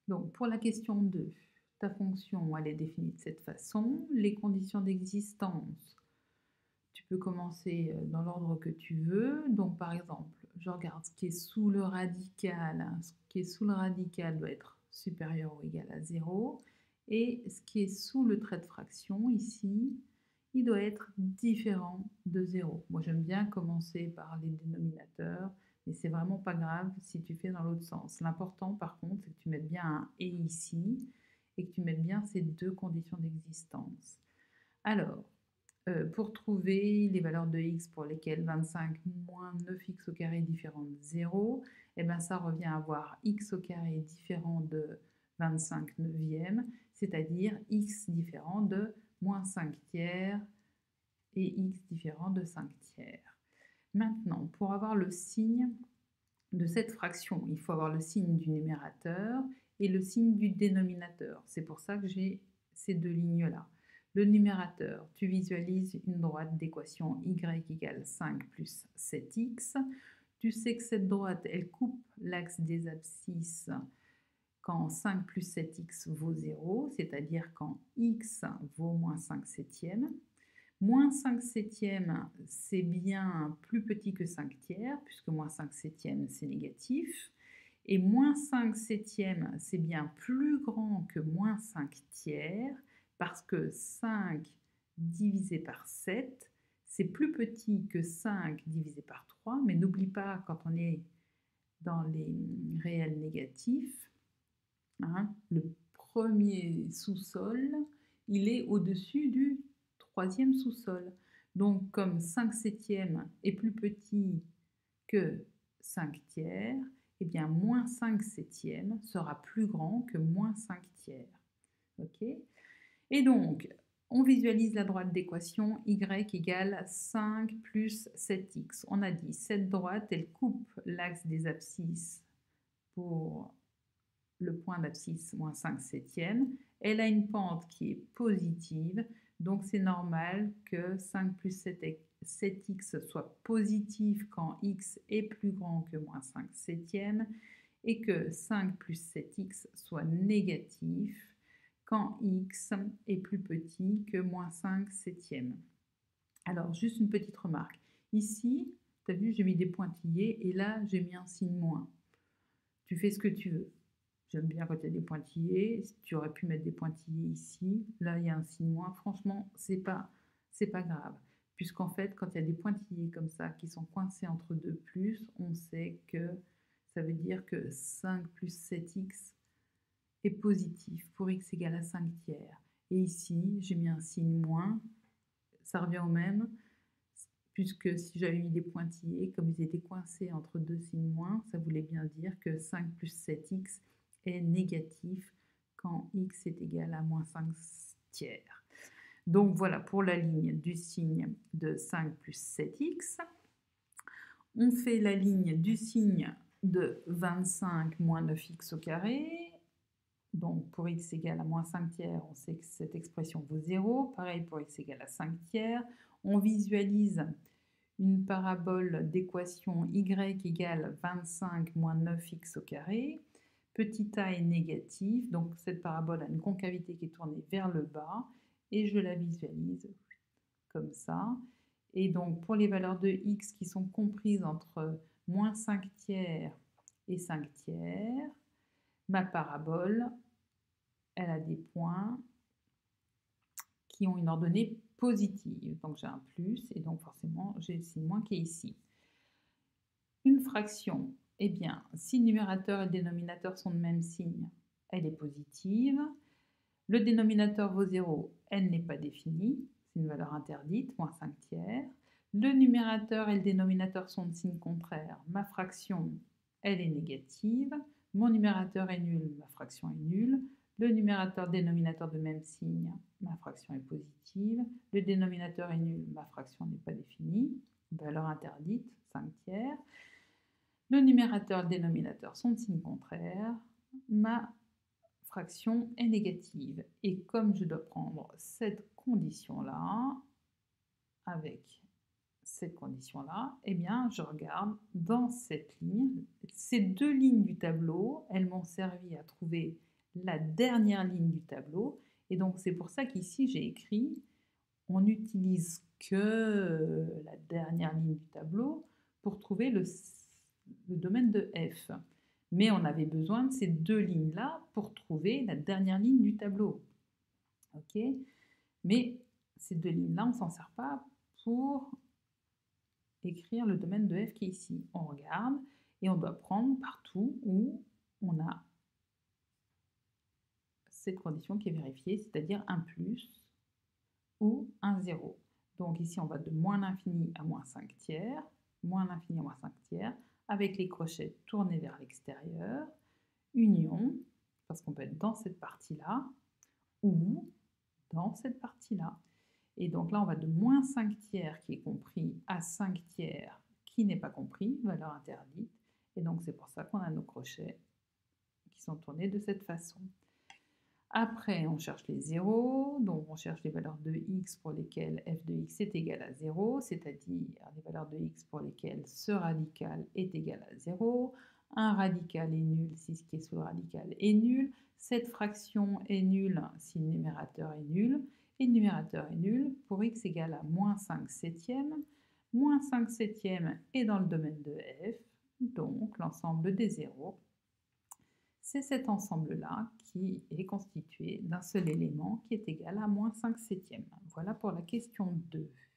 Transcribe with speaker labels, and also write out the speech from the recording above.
Speaker 1: Donc, pour la question 2, ta fonction, elle est définie de cette façon. Les conditions d'existence, tu peux commencer dans l'ordre que tu veux. Donc, par exemple, je regarde ce qui est sous le radical. Ce qui est sous le radical doit être supérieur ou égal à 0. Et ce qui est sous le trait de fraction, ici, il doit être différent de 0. Moi, j'aime bien commencer par les dénominateurs, mais c'est vraiment pas grave si tu fais dans l'autre sens. L'important, par contre, c'est que tu mettes bien un « et » ici, et que tu mettes bien ces deux conditions d'existence. Alors, pour trouver les valeurs de x pour lesquelles 25 moins 9x au carré est différent de 0, et bien ça revient à avoir x au carré différent de 25 neuvièmes, c'est-à-dire x différent de moins 5 tiers et x différent de 5 tiers. Maintenant, pour avoir le signe de cette fraction, il faut avoir le signe du numérateur et le signe du dénominateur. C'est pour ça que j'ai ces deux lignes-là. Le numérateur, tu visualises une droite d'équation y égale 5 plus 7x. Tu sais que cette droite, elle coupe l'axe des abscisses quand 5 plus 7x vaut 0, c'est-à-dire quand x vaut moins 5 septièmes. Moins 5 septièmes, c'est bien plus petit que 5 tiers, puisque moins 5 septièmes, c'est négatif. Et moins 5 septièmes, c'est bien plus grand que moins 5 tiers, parce que 5 divisé par 7, c'est plus petit que 5 divisé par 3, mais n'oublie pas, quand on est dans les réels négatifs, le premier sous-sol, il est au-dessus du troisième sous-sol. Donc, comme 5 septièmes est plus petit que 5 tiers, eh bien, moins 5 septièmes sera plus grand que moins 5 tiers. Ok? Et donc, on visualise la droite d'équation y égale 5 plus 7x. On a dit, cette droite, elle coupe l'axe des abscisses pour le point d'abscisse moins 5 septièmes. Elle a une pente qui est positive, donc c'est normal que 5 plus 7x soit positif quand x est plus grand que moins 5 septièmes et que 5 plus 7x soit négatif quand x est plus petit que moins 5 septièmes. Alors, juste une petite remarque. Ici, tu as vu, j'ai mis des pointillés et là, j'ai mis un signe moins. Tu fais ce que tu veux. J'aime bien quand il y a des pointillés. Tu aurais pu mettre des pointillés ici. Là, il y a un signe moins. Franchement, c'est pas grave. Puisqu'en fait, quand il y a des pointillés comme ça qui sont coincés entre deux plus, on sait que ça veut dire que 5 plus 7x est positif pour x égale à 5 tiers. Et ici, j'ai mis un signe moins. Ça revient au même, puisque si j'avais mis des pointillés, comme ils étaient coincés entre deux signes moins, ça voulait bien dire que 5 plus 7x est négatif quand x est égal à moins 5 tiers. Donc voilà pour la ligne du signe de 5 plus 7x. On fait la ligne du signe de 25 moins 9x au carré. Donc pour x égale à moins 5 tiers, on sait que cette expression vaut 0. Pareil pour x égale à 5 tiers. On visualise une parabole d'équation y égale 25 moins 9x au carré. Petit a est négatif, donc cette parabole a une concavité qui est tournée vers le bas, et je la visualise comme ça. Et donc pour les valeurs de x qui sont comprises entre moins 5 tiers et 5 tiers, ma parabole, elle a des points qui ont une ordonnée positive. Donc j'ai un plus, et donc forcément j'ai le signe moins qui est ici. Une fraction, eh bien, si le numérateur et le dénominateur sont de même signe, elle est positive. Le dénominateur vaut 0, elle n'est pas définie, c'est une valeur interdite, moins 5 tiers. Le numérateur et le dénominateur sont de signe contraire, ma fraction, elle est négative. Mon numérateur est nul, ma fraction est nulle. Le numérateur-dénominateur de même signe, ma fraction est positive. Le dénominateur est nul, ma fraction n'est pas définie, valeur interdite, 5 tiers. Le numérateur et le dénominateur sont de signe contraire, ma fraction est négative. Et comme je dois prendre cette condition-là, avec cette condition-là, eh bien, je regarde dans cette ligne. Ces deux lignes du tableau, elles m'ont servi à trouver la dernière ligne du tableau. Et donc, c'est pour ça qu'ici, j'ai écrit, on n'utilise que la dernière ligne du tableau pour trouver le domaine de f. Mais on avait besoin de ces deux lignes-là pour trouver la dernière ligne du tableau. Ok? Mais ces deux lignes-là, on ne s'en sert pas pour écrire le domaine de f qui est ici. On regarde et on doit prendre partout où on a cette condition qui est vérifiée, c'est-à-dire un plus ou un 0. Donc ici, on va de moins l'infini à moins 5 tiers, moins l'infini à moins 5 tiers, avec les crochets tournés vers l'extérieur, union, parce qu'on peut être dans cette partie-là, ou dans cette partie-là. Et donc là, on va de moins 5 tiers qui est compris à 5 tiers qui n'est pas compris, valeur interdite. Et donc c'est pour ça qu'on a nos crochets qui sont tournés de cette façon. Après, on cherche les zéros, donc on cherche les valeurs de x pour lesquelles f de x est égal à 0, c'est-à-dire les valeurs de x pour lesquelles ce radical est égal à 0. Un radical est nul si ce qui est sous le radical est nul. Cette fraction est nulle si le numérateur est nul. Et le numérateur est nul pour x égale à moins 5 septièmes. Moins 5 septièmes est dans le domaine de f, donc l'ensemble des zéros. C'est cet ensemble-là qui est constitué d'un seul élément qui est égal à moins 5 septièmes. Voilà pour la question 2.